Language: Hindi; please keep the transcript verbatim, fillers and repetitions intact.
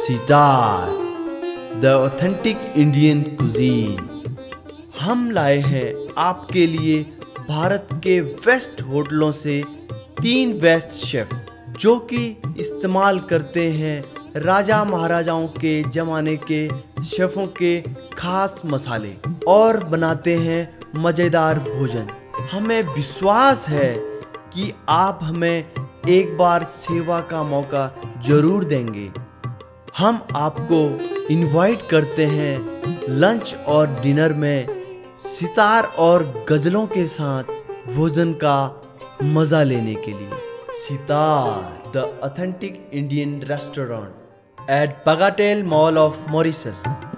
Sitar the authentic Indian cuisine. हम लाए हैं आपके लिए भारत के बेस्ट होटलों से तीन बेस्ट शेफ जो कि इस्तेमाल करते हैं राजा महाराजाओं के ज़माने के शेफ़ों के खास मसाले और बनाते हैं मज़ेदार भोजन। हमें विश्वास है कि आप हमें एक बार सेवा का मौका ज़रूर देंगे। हम आपको इनवाइट करते हैं लंच और डिनर में सितार और गज़लों के साथ भोजन का मज़ा लेने के लिए। Sitar the authentic Indian restaurant at Bagatelle mall of Mauritius.